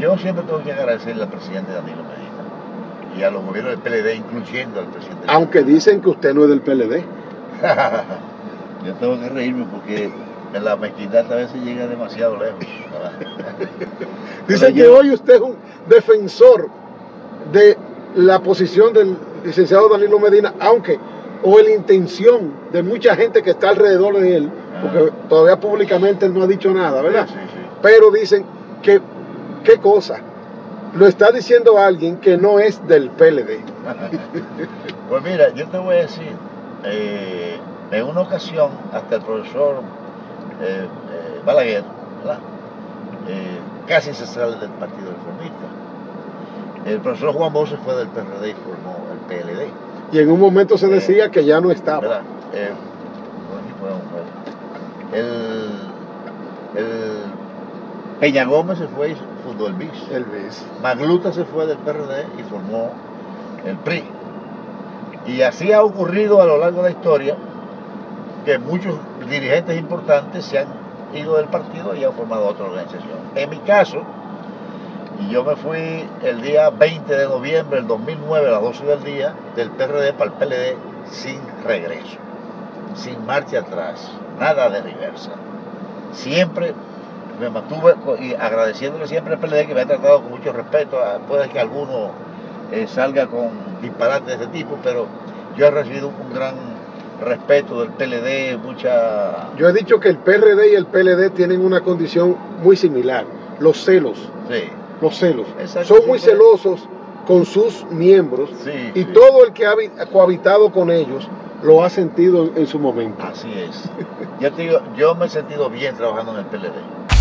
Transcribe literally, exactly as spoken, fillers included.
yo siempre tengo que agradecerle al presidente Danilo Medina y a los gobiernos del P L D, incluyendo al presidente. Aunque dicen que usted no es del P L D. Yo tengo que reírme porque la mezquindad a veces llega demasiado lejos. Dicen que yo... hoy usted es un defensor de la posición del licenciado Danilo Medina, aunque o la intención de mucha gente que está alrededor de él, porque ah. todavía públicamente él no ha dicho nada, ¿verdad? Sí, sí, sí. Pero dicen que, ¿qué cosa? Lo está diciendo alguien que no es del P L D. Pues mira, yo te voy a decir, eh, en una ocasión, hasta el profesor eh, eh, Balaguer, ¿verdad? Eh, casi se sale del Partido Reformista. El profesor Juan Bosch fue del P R D y formó el P L D. Y en un momento se decía eh, que ya no estaba. Eh, el, el Peña Gómez se fue y fundó el B I S. El B I S. Magluta se fue del P R D y formó el P R I. Y así ha ocurrido a lo largo de la historia que muchos dirigentes importantes se han ido del partido y han formado otra organización. En mi caso, y yo me fui el día veinte de noviembre del dos mil nueve a las doce del día del P R D para el P L D sin regreso, sin marcha atrás, nada de reversa. Siempre me mantuve y agradeciéndole siempre al P L D que me ha tratado con mucho respeto. Puede que alguno eh, salga con disparates de ese tipo, pero yo he recibido un gran respeto del P L D, mucha... Yo he dicho que el P R D y el P L D tienen una condición muy similar, los celos. Sí. Los celos. Exacto, son muy sí, celosos con sus miembros, sí, y sí. todo el que ha cohabitado con ellos lo ha sentido en su momento. Así es. Yo te digo, yo me he sentido bien trabajando en el P L D.